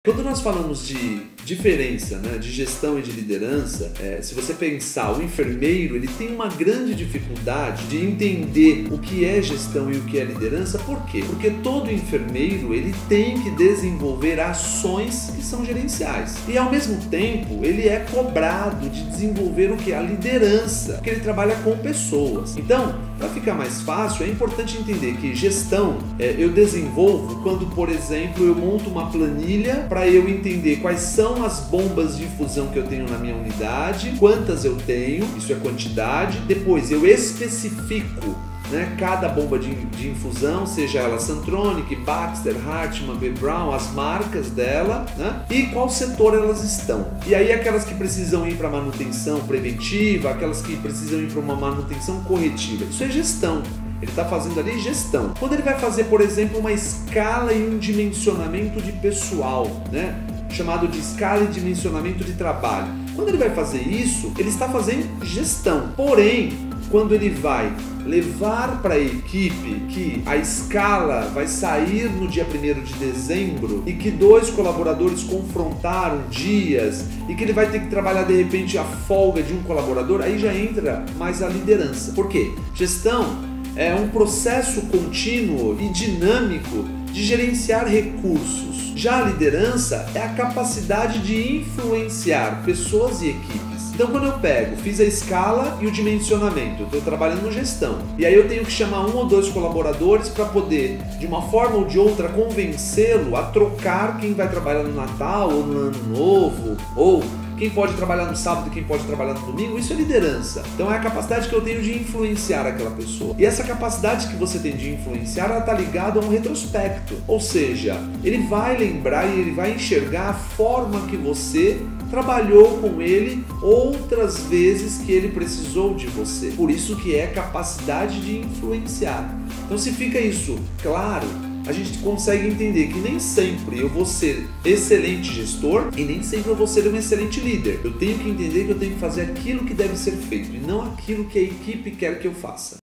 Quando nós falamos de diferença, de gestão e de liderança, se você pensar, o enfermeiro ele tem uma grande dificuldade de entender o que é gestão e o que é liderança. Por quê? Porque todo enfermeiro ele tem que desenvolver ações que são gerenciais e ao mesmo tempo ele é cobrado de desenvolver o que é a liderança, porque ele trabalha com pessoas. Então, para ficar mais fácil, é importante entender que gestão eu desenvolvo quando, por exemplo, eu monto uma planilha para eu entender quais são as bombas de infusão que eu tenho na minha unidade, quantas eu tenho, isso é quantidade. Depois eu especifico cada bomba de infusão, seja ela Santronic, Baxter, Hartmann, B. Braun, as marcas dela, e qual setor elas estão. E aí aquelas que precisam ir para manutenção preventiva, aquelas que precisam ir para uma manutenção corretiva. Isso é gestão. Ele está fazendo ali gestão. Quando ele vai fazer, por exemplo, uma escala e um dimensionamento de pessoal, chamado de escala e dimensionamento de trabalho. Quando ele vai fazer isso, ele está fazendo gestão. Porém, quando ele vai levar para a equipe que a escala vai sair no dia 1º de dezembro e que 2 colaboradores confrontaram dias e que ele vai ter que trabalhar de repente a folga de um colaborador, aí já entra mais a liderança. Por quê? Gestão é um processo contínuo e dinâmico de gerenciar recursos. Já a liderança é a capacidade de influenciar pessoas e equipes. Então quando eu fiz a escala e o dimensionamento, estou trabalhando com gestão, e aí eu tenho que chamar 1 ou 2 colaboradores para poder, de uma forma ou de outra, convencê-lo a trocar quem vai trabalhar no Natal ou no Ano Novo, ou quem pode trabalhar no sábado e quem pode trabalhar no domingo. Isso é liderança. Então é a capacidade que eu tenho de influenciar aquela pessoa. E essa capacidade que você tem de influenciar, ela está ligada a um retrospecto. Ou seja, ele vai lembrar e ele vai enxergar a forma que você trabalhou com ele outras vezes que ele precisou de você. Por isso que é capacidade de influenciar. Então se fica isso claro, a gente consegue entender que nem sempre eu vou ser excelente gestor e nem sempre eu vou ser um excelente líder. Eu tenho que entender que eu tenho que fazer aquilo que deve ser feito e não aquilo que a equipe quer que eu faça.